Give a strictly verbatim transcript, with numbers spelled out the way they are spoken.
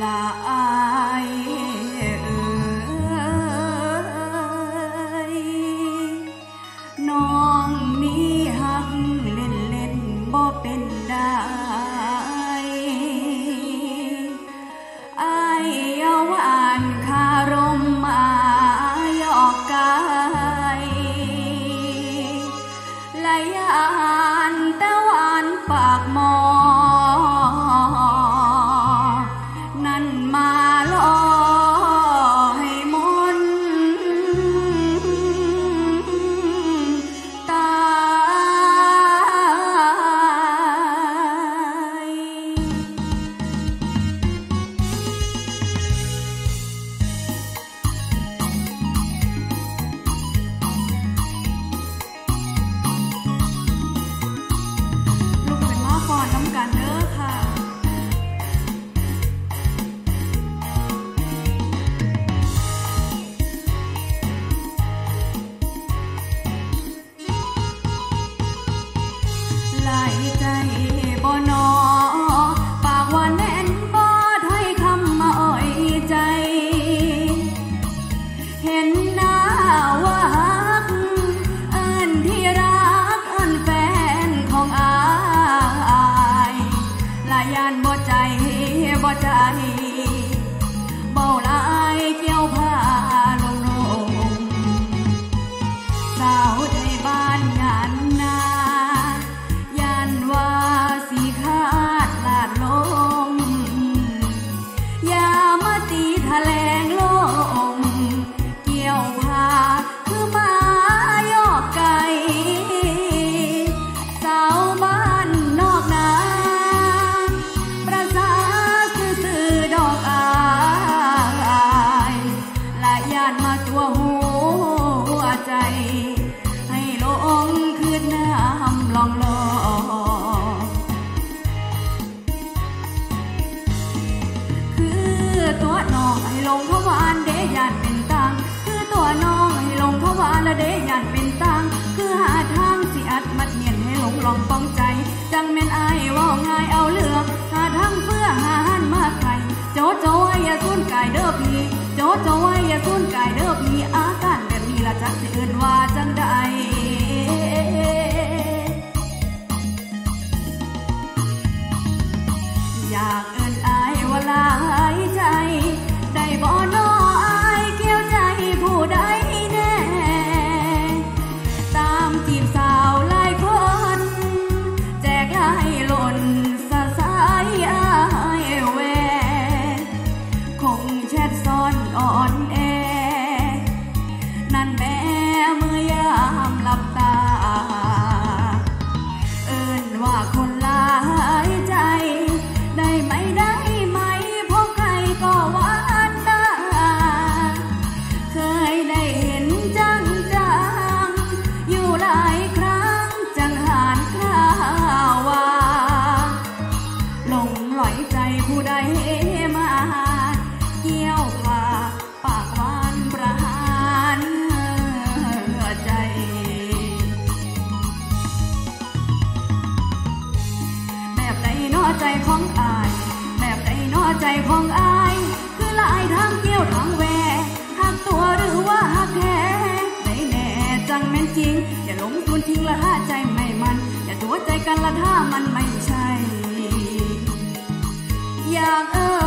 ละอายเอ่ยน้องนี้หักเล่นเล่นบ่เป็นได้อายเยาหวานคารมมายอกกายละยานตะวันปากหมอนั่นมาลอให้มนตายลูกเป็นหม้อก่อนน้ำกันเด้อค่ะไหลใจบ่นอปากว่าแน่นบ่ถ้อยคำมาอ่อยใจเห็นหน้าว่าฮักเอิ้นที่รักเอิ้นแฟนของอายละยานบ่ใจบ่ใจเบาหลายเกี่ยวผ้าลงลงสาวไทยบ้านงานนายันว่าสีขาดลาดลงอย่ามาตีทะแลงลงเกี่ยวผ้าคือมายอกไก่สาวบ้านนอกนาประสาซื่อๆดอกอายละยานมาตัวหัวใจให้ลงคืนน้ำลองลอคือตัวน้องให้ลงเขาวานเดยานเป็นตังคือตัวน้องให้ลงเขาวานและเดยานเป็นตังคือหาทางสิอัดมัดเมียนให้ลงลองป้องใจจังแม่นอายว่าง่ายเอาเลือกหาทางเพื่อหาหันมาใครโจโจไว้อย่าสูญกายเด้อพี่โจโจไว้อย่าสูญกายเด้อพี่อาการแบบนี้ละจักสิเอื่นว่าจังใดอยากเอิ้นอายว่าหลายใจได้บ่น้ออายเกี่ยวใจผู้ใดแน่ตามจีบสาวหลายคนแจกหลายหล่นสะสายอายแวคงแชทซ้อนอ่อนแอนั่นแม่เมื่อยามหลับตาเอิ้นว่าคนหลายใจได้ไหมได้ไหมพบใครก็หวานตาเคยได้เห็นจังจังอยู่หลายครั้งจังหานคราวาหลงหลอยใจผู้ใดมาเกี่ยวผ้าปากหวานประหารใจแบบใดน้อใจของอายแบบใดน้อใจของอายคือหลายทางเกี่ยวทางแวหักตัวหรือว่าหักแท้ได้แน่จังแม่นจริงอย่าหลงทุนทิ้งละถ้าใจไม่มันอย่าตัวใจกันละถ้ามันไม่ใช่อยากเอ่